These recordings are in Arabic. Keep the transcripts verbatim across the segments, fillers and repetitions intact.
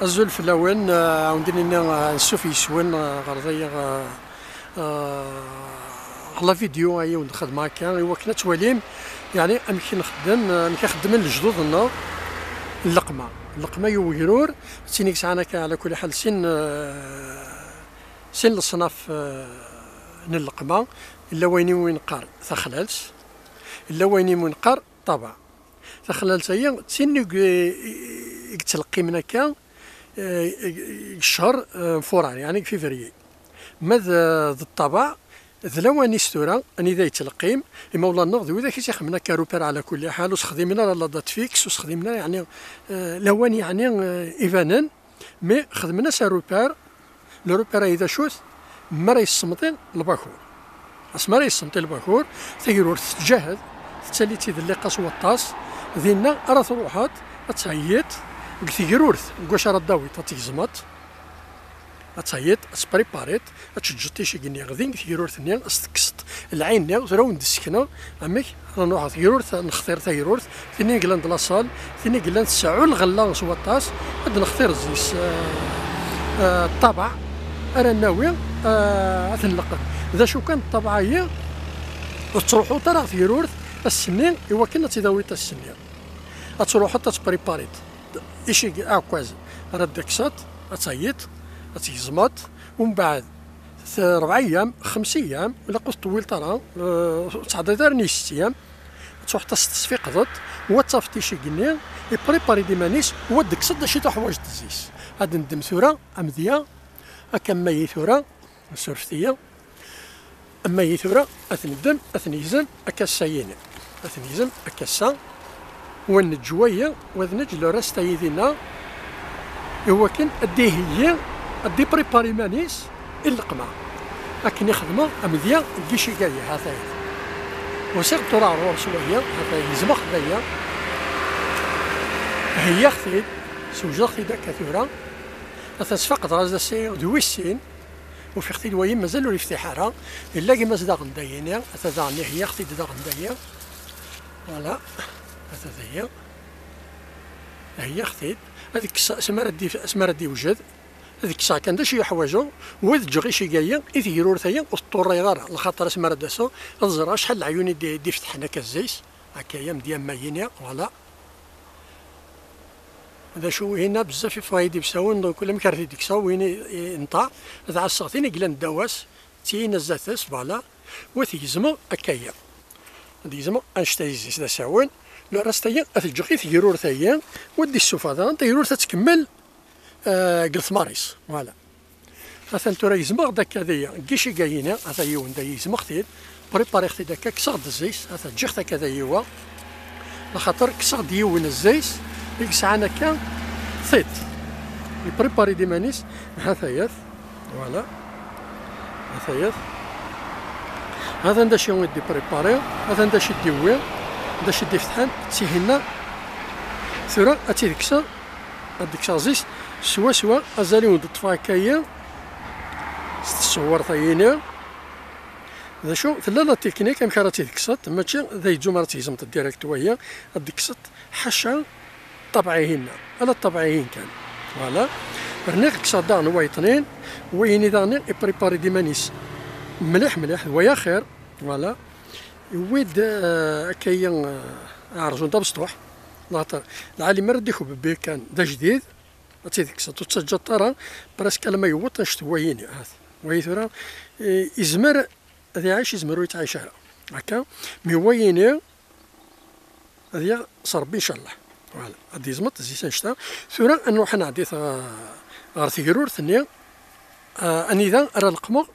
الزول في الاول عاودنا نشوف يسوين غرضية على فيديو هي ونخدم هكا ايوا كنا تواليم يعني امكن نخدم امكن نخدم لجدودنا اللقمه اللقمه يويرور سينيك ساعنا على كل حال سن سن الصناف من اللقمه الا وين وين قار ثخلالس الا وين وين قار طبع ثخلالس هي سن يتلقي من هكا الشهر فوران يعني في فيفري ماذا الطبع ذلواني ستورا اني ذا يتلقيم اما ولا النغض وذا كي تيخدمنا كروبير على كل حال وسخدمنا لا دات فيكس وسخدمنا يعني آه لواني يعني آه ايفانا مي خدمنا ساروبير لو روبير اذا شوث مرا يصمتين الباكور اسمرا يصمتين الباكور تيرور تتجاهد تالي تيدلي قاس وطاس ذينا راه تروحات تهيت كثيرورث كواش راه داوي تتيزمط اتهيت اسبريباريت اتشجتي شي كني غادي كثيرور ثاني استكست العين نيا زراون السكنه امك نروح ثيرور نختار ثيرور ثاني كلاند لاصال ثاني كلاند ساعو الغلا سوطاس غادي نختار الزيس الطبع انا ناوي اثنلقى اذا شو كان الطبعه هي تروحوا ترى ثيرور السنين ايوا كنا تداوي تاع السنين تروحوا تسبريباريت ايشي اكواز راه داكسات اتهيت تيزمط ومن بعد ربع ايام خمس ايام ولا قلت طويل ترى تعدى دار ست ايام تروح تصفيقضت وتصافتي شي كني يبريباري دي مانيس ودك صد شي حوايج تزيس هاد ندم ثوره امذيه هكا ماي ثوره سرفتيه اما ثوره اثندم اثنيزم هكا السايين اثنيزم هكا السا ونجويه وذنج لو راس تايدينا هو كان اديه هي ادي بريباري مانيس اللقمه لكن يخدموا امذيه كيشي كايا هذا وسير ترى روح شويه هذا يزمخ ذيا هي اختي سوجا اختي داك كثيره تتفقد غاز السير دويسين وفي اختي الويم مازالوا الافتحاره الا كي مازال داغ نداينا هذا هي اختي داغ ندايا فوالا هذا هي هي اختي هذيك سماره دي سماره دي وجد هذيك الساعه كان دا شي حوايجو وذ جغي شي كايا يثيرور ثايا والطوري غار الخاطر سماره داسو الزرا شحال العيوني دي, دي فتحنا كالزيس هكايا مديا ماينيا فوالا هذا شو هنا بزاف فايدي بساون كل مكرتي ديك ساو وين نطا هذا عصاتيني قلا ندواس تينا زاتس فوالا وثيزمو هكايا ديزمو انشتايزيس دا ساون لو راستايا اتجغي ثيرور ثايا ودي السوفاضه ثيرور تتكمل آه قلت ماريس فوالا هذا انتو راه يزمغ داك هذايا كيشي كاينه هذا يون دا يزمغ ثيد بريباري ختي داك كسغد الزيس هذا جيخ داك هذا يوا لخاطر كسغد يون الزيس ديك الساعه كان ثيت يبريباري دي مانيس هذا ياث فوالا هذا ياث هذا ندا شي ودي بريباري هذا ندا شي ديوي ندا شي دي فتحان تيهنا ثورا اتي ديكسا هاديك زيس سوا سوا ازالي ولد الطفا هكايا تصور ثاينه هذا شو ثلاثه تكنيك امك راه تيكسات ماشي ذا يجو مرات تيزمت ديريكت وهي هاديك كسات حاشا طبعيهن على الطبعيين كان فوالا رنيق كسات دان وايطنين ويني داني بريباري دي مانيس مليح مليح ويا خير فوالا ويد هكايا عرجون دا بسطوح لاطر العالم راه ديكو ببي كان دا جديد تيديك ساتو تسجل ترى براسك لما يوط نشتويني هذا ويثرا يزمر هذا عايش يزمر ويتعايش هكا مي ويني هذا صربي ان شاء الله فوالا غادي يزمط زي نشتا ثورا انه حنا عديت غار ثيرور ثانيه اني ذا راه القمر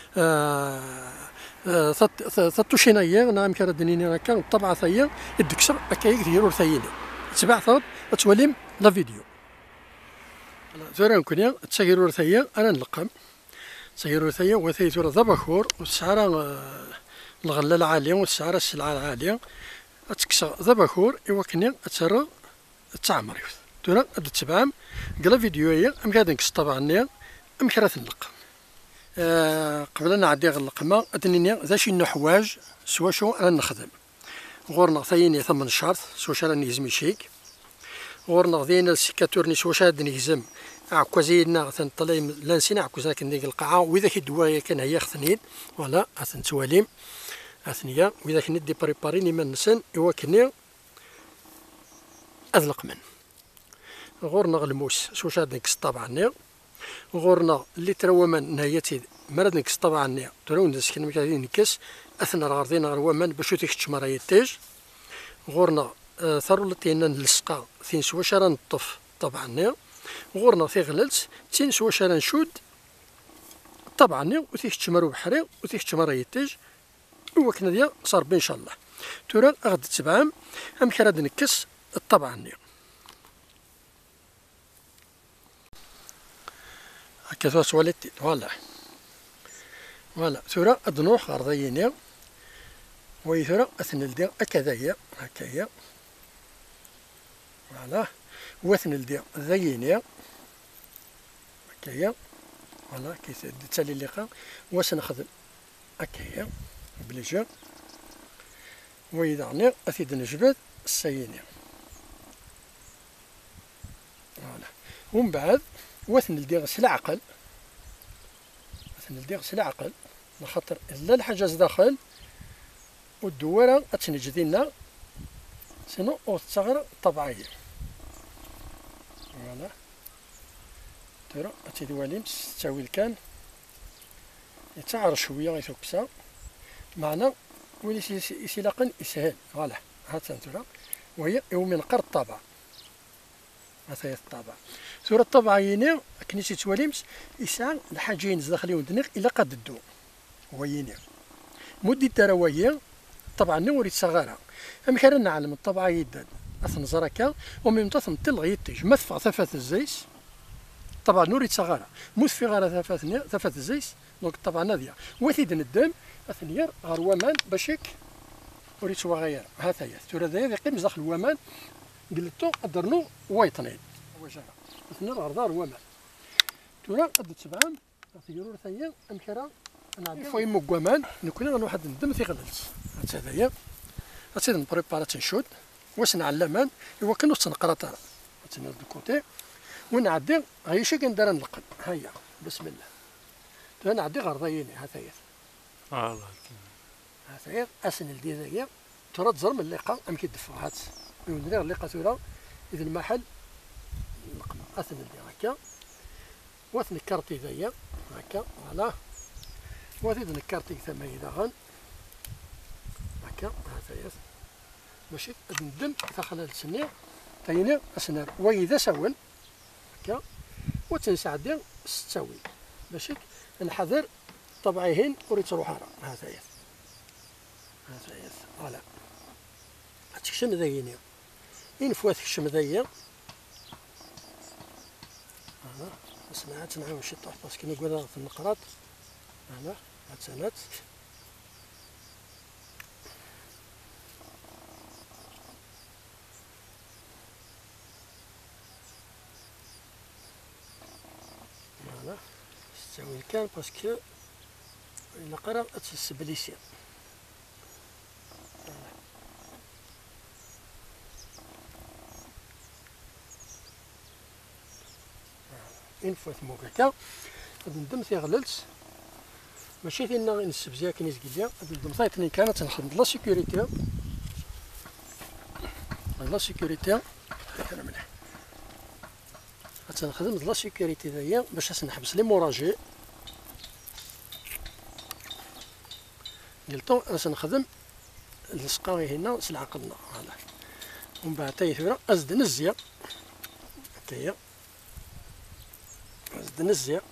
ثطوشينايا نعم كرا دنيني هكا الطبعه ثايا الدكسر هكا ثيرور ثايني تبع ثوب توليم لا فيديو ثورا نكونيا تسيرور ثايا انا نلقم تسيرور ثايا وثاي ثورا ذبخور والسعره الغله العاليه والسعره السلعه العاليه تكسر ذبخور ايوا كنيا ترى تعمر ثورا تتبعم قال فيديو هي ام قاعد نكس طبعا نيا ام كرا نلقم أه قبل أن نعدي اللقمة أتنيني ذا شي نحواج سوا شو أنا نخدم غورنا ثايني ثمن شهر سوا شا راني يزمي شيك غورنا ذينا السيكاتورني سوا شا راني يزم عكوزينا تنطلي لا نسينا عكوزنا كنديك القاعة وإذا كدوا كان هي خثنين فوالا أثن تواليم أثنيا وإذا كندي بريباريني من نسن إوا كني أذلق من غورنا غلموس شو شاد نكس طبعا غورنا اللي تروى من نهايتي مرض نكس طبعا ترون نسكن مكادي نكس أثنى غارضين غروا من بشو تكتش مرايتاج غورنا آه ثرولتي أن نلصقا ثين سوا شرا نطف طبعا غورنا في غللت تين سوا شرا نشود طبعا وتيكتش مرو بحري وتيكتش مرايتاج وكنا ديال صار إن شاء الله ترى أغد تبعام أم كراد نكس طبعا هكذا سوالتي فوالا فوالا ثورة أدنوح غرضيني ويثورة أثنل ديال هكذايا هكايا فوالا وثنل ديال ذيني هكايا فوالا كي تالي اللقاء وسنخدم هكايا بلجا ويدعني أثيد نجبد السيني فوالا ومن بعد وثنل ديال غسل عقل وثنل ديال غسل عقل لخاطر لا الحجاز داخل والدوارة أتنجدينا سينو وتصغر طبيعية فوالا ترى أتدواليم تستوي الكان يتعر شوية غيثوكسا معنا ولي يسيلاقن يسهل فوالا هات ترى وهي يومين قر الطابع هذا هي الطابع ثورة الطبعيين كنيتي تواليمس يسعى الحاجين داخلين دنيق إلا قد الدو هو ينير مدة ترويه طبعا نوري صغارة أم كان نعلم الطبعة يدان أثن زركا ومن تصم تلغي يتج مثفى ثفات الزيس طبعا نوري صغارة مثفى غير ثفات ثفات الزيس دونك طبعا هذه وثيد الدم أثنير غير ومان باشيك وريت صغير هذا هي ثورة ذي قيم داخل ومان قلتو أدرنو وايطنين وجهها أثنير غير دار ومان ثورة قد تبعام تيرور ثانية أم كرا نعدي فوي مقوامان نكون غير واحد الدم في غللت هذا هي هاتي نبريبارا تنشود واش نعلمان إوا كانو تنقرا ترى هاتي دو كوتي ونعدي غيشي كندير نلقن هيا بسم الله نعدي غير ضييني هذا هي الله هذا هي أسن دي ذايا ترى تزرم اللقاء أم كيدفع هات يوندري اللقاء ثورة إذا المحل نقم أسن دي هكا واثن كارتي ذايا هكا فوالا واثن كارتي ثما إذا غن هكا هذا هي ماشي ندم تخلال السنين تايني أسنار وإذا ساون هكا وتنسعدي ستاوي ماشي نحذر طبعيهن وريت تروح راه هذا هي هذا هي فوالا هاتشم ذايني إن فوات الشم ذايا هذا سمعت نعاون شي طاح باسكو نقول في النقراط هنا هاد سنات فوالا تساوي كان باسكو النقرة تسبليسي إن فوات موكاكا هاد ندم تيغللت ماشي فينا نسبزيها كنيس قليا هاد ندم ثايتني كانت نخدم لا سيكوريتي لا سيكوريتي كان مليح تنخدم لا سيكوريتي ذايا باش نحبس لي موراجي قلتو انا تنخدم السقاوي هنا سلعة قلنا فوالا ومن بعد تايثورا ازد نزيا هكايا ازد نزيا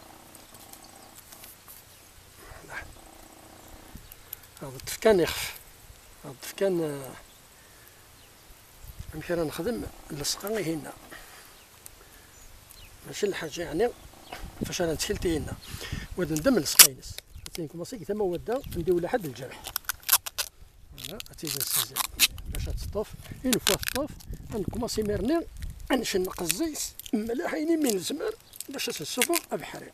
هذا الدفكان يخف هذا الدفكان يمكن نخدم السقاوي هنا ماشي الحاجة يعني فاش انا تشكلتي هنا وهاد ندم السقاينس كوماسي كي تما ودا نديو لحد الجرح فوالا هاتي نسزل باش تطوف إن فوا تطوف نكوماسي ميرني نشنق الزيت ملاحيني من الزمان باش تنسوفو بحري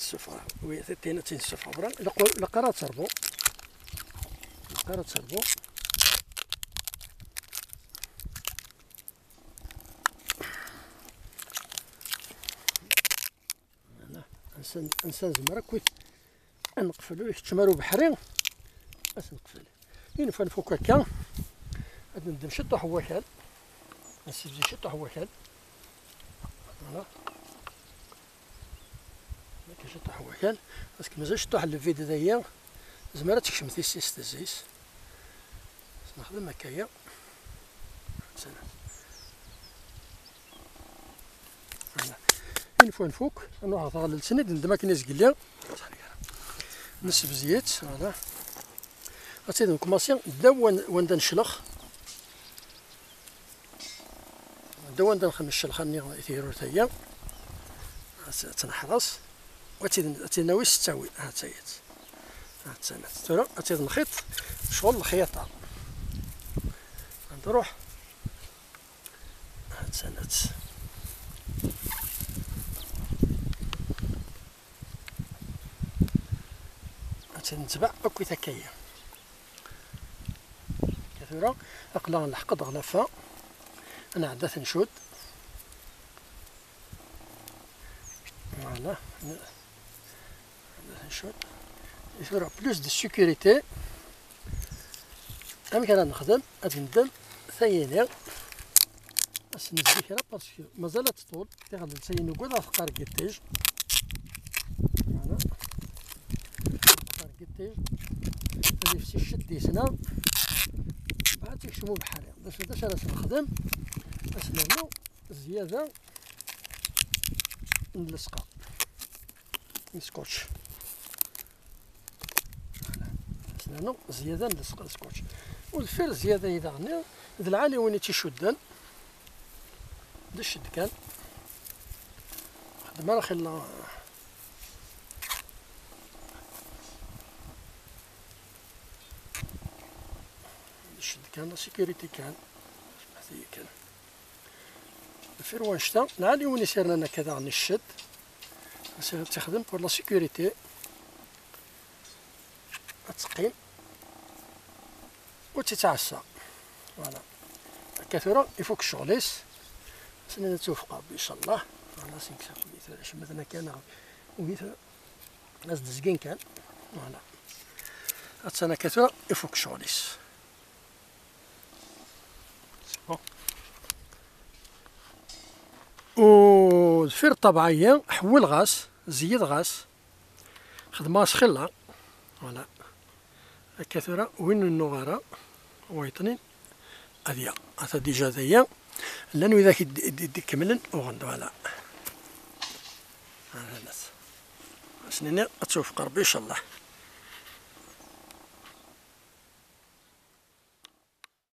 السفرة وي تينا تين السفرة لا قرا تربو قرا تربو انسان انسان زمرا كويت نقفلو يتشمرو بحري باش نقفل ينفع نفك هكا غادي ندير شطو حواكل نسيب شطو حواكل فوالا هاكا شطو حواكل باسكو مازال شطو على الفيد هذايا زمرا تكشم تيسيس تزيس نخدم هكايا فوالا ينفع نفك نروح على السند ندير كي نزقليا نسب زيت فوالا غتزيد نكماسي نبدا وندا نشلخ نبدا وندا نخمم الشلخه ني تيرو تاهي تنحرص وتزيد تناوي ستاوي ها تايت ها تسنات ترى غتزيد نخيط شغل الخياطه نروح ها تسنات نتبع أكويت هكايا كثيرا أقلا نحقد غلافة أنا عدات نشد فوالا عدات نشد يثورا بلوس دو سيكوريتي أمي كان نخدم غادي ندم ثايني باش نزيد كرا باسكو مازالت تطول غادي نسينو كاع فقار كيتيج فوالا كيتيج هادي في الشد ديسنا عاد تيكشمو بحالي باش نبداش انا نخدم باش نعملو زياده نلصقها السكوتش باش نعملو زياده نلصق السكوتش والفير زياده اذا غني ذا العالي وين تيشدن دا الشد كان خدمه راه خلا الشد كان لا سيكوريتي كان حتى هي كان الفير وين شتا العالي وين يسير لنا كذا غني الشد سير تخدم بور لا سيكوريتي تقيم وتتعسى فوالا كثيرا يفوك الشغليس سنة توفق ربي ان شاء الله فوالا سينكسا كويت باش مثلا كان ويت ناس دزقين كان فوالا هاد كثيرا يفوك الشغليس و الفير الطبيعية حول غاس زيد غاس خدمة سخلة فوالا كثيرا وين النغارة ويطنين هذيا هذا ديجا هذيا لانو اذا كملن وغند فوالا هذا الناس سنيني توفق ربي ان شاء الله.